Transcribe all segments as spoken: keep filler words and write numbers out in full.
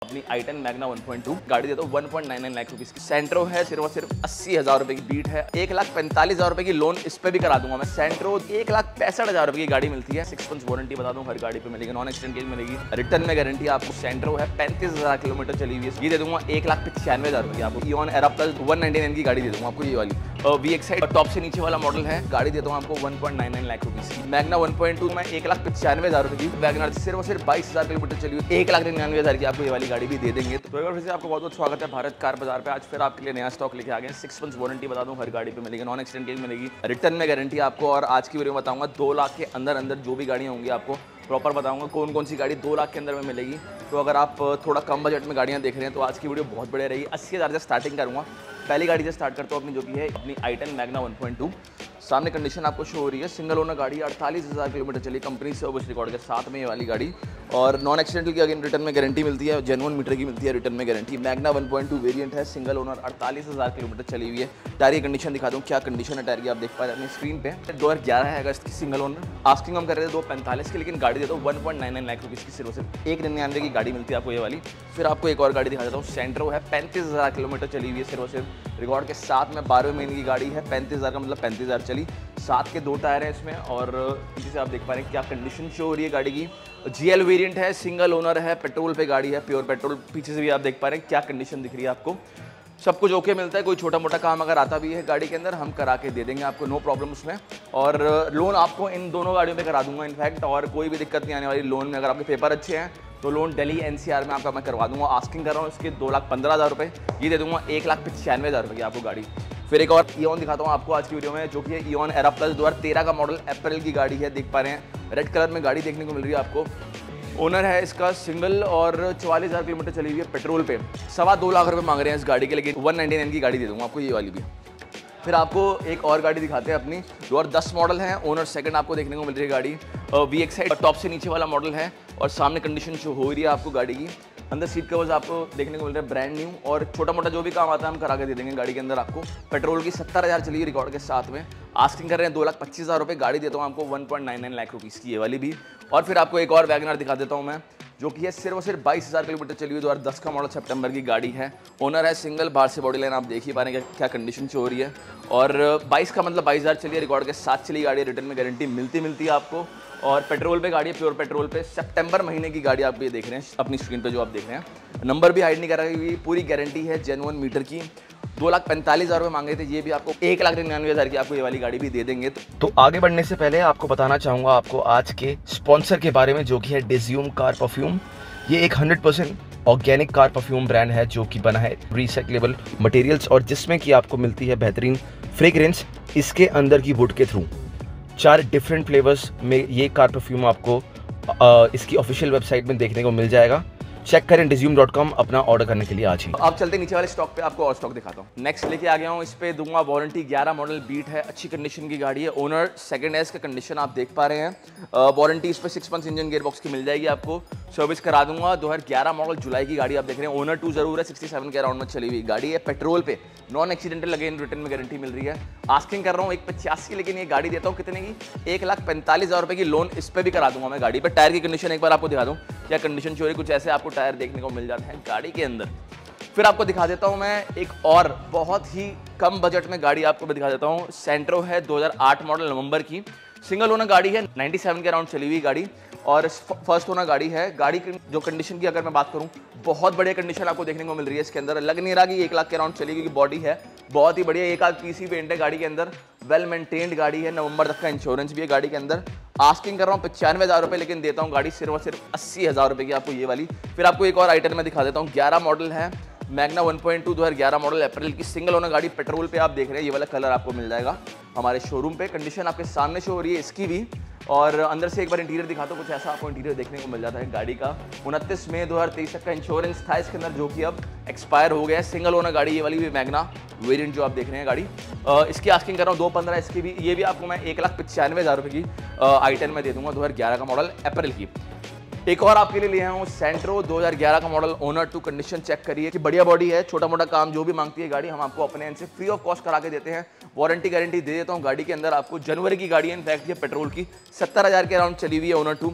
अपनी i ten Magna one point two गाड़ी देता हूँ one point nine nine lakh rupees की। सेंट्रो है सिर्फ और सिर्फ अस्सी हजार रुपए की। बीट है एक लाख पैंतालीस हजार रुपए की, लोन इस पे भी करा दूंगा मैं। सेंट्रो एक लाख पैंसठ हजार रुपए की गाड़ी मिलती है। सिक्स मंथ्स वारंटी बता दूं हर गाड़ी पे मिलेगी, नॉन एक्सीडेंट केस मिलेगी, रिटर्न में गारंटी आपको। सेंट्रो है पैंतीस हजार किलोमीटर चली हुई है, ये दे दूंगा एक लाख पचानवे हजार रुपए की आपको। Eon Era plus one ninety nine की गाड़ी दे दूंगा आपको, ये वाली वी एक्स आई टॉप से नीचे वाला मॉडल है। गाड़ी देता हूँ आपको one point nine nine lakh rupees की। मैग्ना वन पॉइंट टू में एक लाख पचानवे हजार रुपए की। वैगनर सिर्फ और सिर्फ बाईस हजार किलोमीटर चली हुई, एक लाख निन्यानवे हजार की आपको ये वाली गाड़ी भी दे देंगे। तो फिर से आपको बहुत बहुत स्वागत है भारत कार बाजार पे। आज फिर आपके लिए नया स्टॉक लेके आ गए। सिक्स मंथ्स वारंटी बता दूं हर गाड़ी पे मिलेगी, नॉन एक्सीडेंट केस मिलेगी, रिटर्न में गारंटी आपको। और आज की वीडियो में बताऊंगा दो लाख के अंदर अंदर जो भी गाड़ियाँ होंगी आपको प्रॉपर बताऊंगा कौन कौन सी गाड़ी दो लाख के अंदर में मिलेगी। तो अगर आप थोड़ा कम बजट में गाड़ियाँ देख रहे हैं तो आज की वीडियो बहुत बढ़िया रहेगी। अस्सी हज़ार से स्टार्टिंग करूँगा। पहली गाड़ी से स्टार्ट करता हूँ अपनी, जो कि है अपनी i ten Magna one point two. सामने कंडीशन आपको शो हो रही है, सिंगल ओनर गाड़ी, अड़तालीस हज़ार किलोमीटर चली, कंपनी सर्विस रिकॉर्ड के साथ में ये वाली गाड़ी। और नॉन एक्सीडेंटल की अगेन रिटर्न में गारंटी मिलती है, जेन्युइन मीटर की मिलती है रिटर्न में guarantee. Magna one point two variant है, सिंगल ओनर, अड़तालीस हज़ार किलोमीटर चली हुई है। टायर की कंडीशन दिखा दूँ, क्या कंडीशन है टायर की आप देख पा रहे हैं अपनी स्क्रीन पे। दो हज़ार ग्यारह है अगस्त की, सिंगल ओनर। आस्किंग हम कर रहे थे दो पैंतालीस की, लेकिन गाड़ी देता हूँ one point nine nine lakh rupees की। सिर्फ सिर्फ एक निन्यानवे की गाड़ी मिलती है आपको ये वाली। फिर आपको एक और गाड़ी दिखा देता हूँ, सेंट्रो है, पैंतीस हज़ार किलोमीटर चली हुई है सिर्फ सिर्फ रिकॉर्ड के साथ में। बारहवें महीने की गाड़ी है, पैंतीस हज़ार का मतलब पैंतीस हज़ार चली। सात के दो टायर हैं इसमें। और जिसे आप देख पा रहे हैं क्या कंडीशन शो हो रही है गाड़ी की। जीएल वेरिएंट है, सिंगल ओनर है, पेट्रोल पे गाड़ी है, प्योर पेट्रोल। पीछे से भी आप देख पा रहे हैं क्या कंडीशन दिख रही है आपको। सब कुछ ओके मिलता है। कोई छोटा मोटा काम अगर आता भी है गाड़ी के अंदर हम करा के दे देंगे आपको, नो प्रॉब्लम उसमें। और लोन आपको इन दोनों गाड़ियों पे करा दूंगा इनफैक्ट, और कोई भी दिक्कत नहीं आने वाली लोन में। अगर आपके पेपर अच्छे हैं तो लोन दिल्ली एनसीआर में आपका मैं करवा दूंगा। आस्किंग कर रहा हूँ इसके दो लाख पंद्रह हज़ार रुपये, ये दे दूंगा एक लाख पचानवे हज़ार रुपये की आपको गाड़ी। फिर एक और इऑन दिखाता हूँ आपको आज की वीडियो में, जो कि है इऑन एरा प्लस दो हज़ार तेरह का मॉडल, अप्रैल की गाड़ी है। देख पा रहे हैं रेड कलर में गाड़ी देखने को मिल रही है आपको। ओनर है इसका सिंगल और चवालीस हज़ार किलोमीटर चली हुई है पेट्रोल पे। सवा दो लाख रुपए मांग रहे हैं इस गाड़ी के, लेकिन वन नाइनटी नाइन की गाड़ी दे दूंगा आपको, ये वाली भी। फिर आपको एक और गाड़ी दिखाते हैं अपनी, दो हज़ार दस मॉडल है, ओनर सेकंड आपको देखने को मिल रही है गाड़ी। वी एक्स आई टॉप से नीचे वाला मॉडल है। और सामने कंडीशन शो हो रही है आपको गाड़ी की। अंदर सीट कवर्स आपको देखने को मिल रहे हैं ब्रांड न्यू। और छोटा मोटा जो भी काम आता है हम करा के दे देंगे गाड़ी के अंदर आपको। पेट्रोल की सत्तर हज़ार चली रिकॉर्ड के साथ में। आस्किंग कर रहे हैं दो लाख पच्चीस हज़ार रुपये, गाड़ी देता हूँ आपको one point nine nine lakh rupees की, ये वाली भी। और फिर आपको एक और वैगनर दिखा देता हूँ मैं, जो कि है सिर्फ और सिर्फ बाईस हज़ार किलोमीटर चली हुई, दो हज़ार दस का मॉडल, सितंबर की गाड़ी है। ओनर है सिंगल, बाहर से बॉडी लाइन आप देख ही पा रहे हैं क्या कंडीशन शो हो रही है। और बाईस का मतलब बाईस हज़ार चलिए रिकॉर्ड के साथ चली गाड़ी, रिटर्न में गारंटी मिलती मिलती है आपको। और पेट्रोल पे गाड़ी है, प्योर पेट्रोल पे। सितंबर महीने की गाड़ी आप ये देख रहे हैं अपनी स्क्रीन पे जो आप देख रहे हैं। नंबर भी हाइड नहीं करा हुई, पूरी गारंटी है जेन्युइन मीटर की। दो लाख पैंतालीस हज़ार रुपये मांगे थे, ये भी आपको एक लाख निन्यानवे हज़ार की आपको ये वाली गाड़ी भी दे देंगे। तो आगे बढ़ने से पहले आपको बताना चाहूँगा आपको आज के स्पॉन्सर के बारे में, जो कि है डिज्यूम कार परफ्यूम। ये एक hundred percent organic car perfume brand है, जो कि बना है रिसाइक्लेबल मटेरियल्स और जिसमें कि आपको मिलती है बेहतरीन फ्रेग्रेंस इसके अंदर की वुड के थ्रू। चार डिफरेंट फ्लेवर्स में ये कार परफ्यूम आपको आ, इसकी ऑफिशियल वेबसाइट में देखने को मिल जाएगा। चेक करें डिज्यूम डॉट कॉम अपना ऑर्डर करने के लिए आज ही। अब चलते नीचे वाले स्टॉक पे, आपको और स्टॉक दिखाता हूँ। नेक्स्ट लेके आ गया हूँ, इस पे दूंगा वारंटी। ग्यारह मॉडल बीट है, अच्छी कंडीशन की गाड़ी है। ओनर सेकंड है, इसका कंडीशन आप देख पा रहे हैं। वारंटी इस पे six months engine gearbox की मिल जाएगी आपको। सर्विस करा दूंगा। दो हज़ार ग्यारह मॉडल जुलाई की गाड़ी आप देख रहे हैं। ओनर टू जरूर है, सिक्सटी सेवन के अराउंड में चली हुई गाड़ी है। पेट्रोल पे नॉन एक्सीडेंटल अगेन रिटर्न में गारंटी मिल रही है। आस्किंग कर रहा हूँ एक पचासी, लेकिन ये गाड़ी देता हूँ कितने की, एक लाख पैंतालीस हज़ार रुपये की। लोन इस पर भी करा दूंगा मैं गाड़ी पे। टायर की कंडीशन एक बार आपको दिखा दूँ क्या कंडीशन चोरी, कुछ ऐसे आपको टायर देखने को मिल जाते हैं गाड़ी के अंदर। फिर आपको दिखा देता हूं मैं एक और बहुत ही कम बजट में गाड़ी आपको भी दिखा देता हूं। सेंट्रो है, दो हज़ार आठ मॉडल, नवंबर की, सिंगल ओनर गाड़ी है, सत्तानवे के अराउंड चली हुई गाड़ी। और फर्स्ट ओनर गाड़ी है। गाड़ी की जो कंडीशन की अगर मैं बात करूं, बहुत बढ़िया कंडीशन आपको देखने को मिल रही है इसके अंदर। लग नहीं रहा कि एक लाख के अराउंड चली, क्योंकि बॉडी है बहुत ही बढ़िया, एक आध पीसी पेंट है गाड़ी के अंदर। वेल मेंटेन्ड गाड़ी है, नवंबर तक का इंश्योरेंस भी है गाड़ी के अंदर। आस्किंग कर रहा हूँ पचानवे हज़ार रुपये, लेकिन देता हूँ गाड़ी सिर्फ और सिर्फ अस्सी हज़ार रुपये की आपको ये वाली। फिर आपको एक और आइटम में दिखा देता हूँ, ग्यारह मॉडल है, मैग्ना वन पॉइंट टू, दो हज़ार ग्यारह मॉडल, अप्रैल की, सिंगल ओनर गाड़ी, पेट्रोल पे आप देख रहे हैं। ये वाला कलर आपको मिल जाएगा हमारे शोरूम पे। कंडीशन आपके सामने शो हो रही है इसकी भी। और अंदर से एक बार इंटीरियर दिखाता हूँ, कुछ ऐसा आपको इंटीरियर देखने को मिल जाता है गाड़ी का। उनतीस मई दो हज़ार तेईस तक का इंश्योरेंस था इसके अंदर, जो कि अब एक्सपायर हो गया है। सिंगल ओनर गाड़ी ये वाली भी, मैग्ना वेरिएंट जो आप देख रहे हैं गाड़ी। आ, इसकी आस्किंग कर रहा हूँ दो पंद्रह, इसकी भी, ये भी आपको मैं एक लाख पचानवे हज़ार रुपये की आई टेन में दे दूंगा, दो हज़ार ग्यारह का मॉडल, अप्रैल की। एक और आपके लिए लिया हूँ सेंट्रो, दो हज़ार ग्यारह का model, owner two. Condition check करिए कि बढ़िया बॉडी है, छोटा मोटा काम जो भी मांगती है गाड़ी हम आपको अपने एंड से फ्री ऑफ कॉस्ट करा के देते हैं। वारंटी गारंटी दे देता हूँ गाड़ी के अंदर आपको। जनवरी की गाड़ी है इनफैक्ट, ये पेट्रोल की, सत्तर हज़ार के अराउंड चली हुई है, ओनर टू।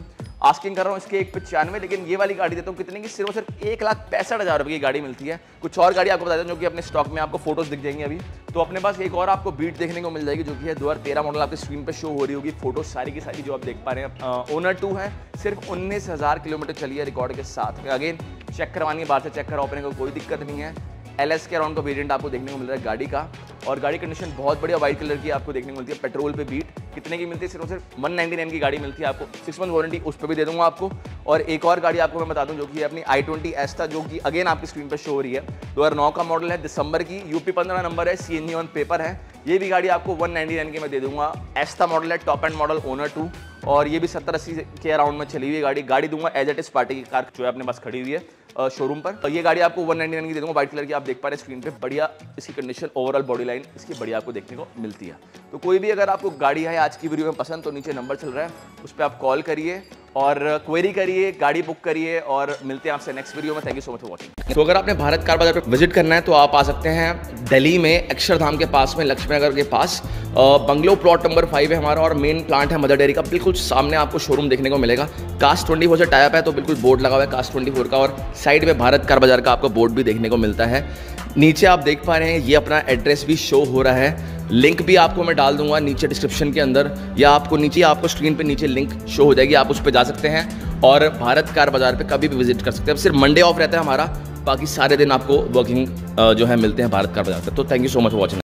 आस्किंग कर रहा हूँ इसके एक पचानवे, लेकिन ये वाली गाड़ी देता हूँ कितने की, सिर्फ और सिर्फ एक लाख पैंसठ हज़ार रुपये की गाड़ी मिलती है। कुछ और गाड़ी आपको बता दें जो कि अपने स्टॉक में आपको फोटोज दिख जाएंगी अभी। तो अपने पास एक और आपको बीट देखने को मिल जाएगी जो कि है दो हज़ार तेरह मॉडल, आपकी स्क्रीन पे शो हो रही होगी फोटो सारी की सारी जो आप देख पा रहे हैं। ओनर टू है, सिर्फ उन्नीस हज़ार किलोमीटर चली है रिकॉर्ड के साथ में। अगेन चेक करवानी है, बाहर से चेक करवाने को कोई दिक्कत नहीं है। एल एस के अराउंड का वेरिएंट आपको देखने को मिल रहा है गाड़ी का, और गाड़ी कंडीशन बहुत बढ़िया वाइट कलर की आपको देखने को मिलती है। पेट्रोल पे बीट कितने की मिलती है, सिर्फ सिर्फ वन नाइन्टी नाइन की गाड़ी मिलती है आपको। सिक्स मंथ वारंटी उस पर भी दे दूंगा आपको। और एक और गाड़ी आपको मैं बता दूं जो कि है अपनी आई ट्वेंटी एस्टा, जो कि अगेन आपकी स्क्रीन पर शो हो रही है। दो हज़ार नौ का मॉडल है, दिसंबर की, यूपी पंद्रह नंबर है, C N G on paper है। ये भी गाड़ी आपको वन नाइन्टी नाइन की मैं दे दूंगा। एस्टा मॉडल है, top end model, owner two, और ये भी सत्तर अस्सी के अराउंड में चली हुई गाड़ी। गाड़ी दूंगा एज इट इज पार्टी की कार जो है अपने पास खड़ी हुई है शोरूम पर। और ये गाड़ी आपको वन नाइन्टी नाइन की दे दूंगा, व्हाइट कलर की, आप देख पा रहे हैं स्क्रीन पे। बढ़िया इसकी कंडीशन, ओवरऑल बॉडी लाइन इसकी बढ़िया आपको देखने को मिलती है। तो कोई भी अगर आपको गाड़ी है आज की वीडियो में पसंद, तो नीचे नंबर चल रहा है, उस पर आप कॉल करिए और क्वेरी करिए, गाड़ी बुक करिए, और मिलते हैं आपसे नेक्स्ट वीडियो में। Thank you so much for watching. तो अगर आपने भारत कार बाजार पर विजिट करना है तो आप आ सकते हैं दिल्ली में अक्षरधाम के पास में, लक्ष्मी नगर के पास। बंगलो प्लॉट नंबर फाइव है हमारा, और मेन प्लांट है मदर डेयरी का, बिल्कुल सामने आपको शोरूम देखने को मिलेगा। कास्ट ट्वेंटी फोर से टाइप है, तो बिल्कुल बोर्ड लगा हुआ है कास्ट ट्वेंटी फोर का, और साइड में भारत कार बाजार का आपको बोर्ड भी देखने को मिलता है। नीचे आप देख पा रहे हैं ये अपना एड्रेस भी शो हो रहा है। लिंक भी आपको मैं डाल दूंगा नीचे डिस्क्रिप्शन के अंदर, या आपको नीचे आपको स्क्रीन पे नीचे लिंक शो हो जाएगी, आप उस पर जा सकते हैं और भारत कार बाजार पे कभी भी विजिट कर सकते हैं। सिर्फ मंडे ऑफ रहता है हमारा, बाकी सारे दिन आपको वर्किंग जो है मिलते हैं भारत कार बाजार पे। तो thank you so much for watching.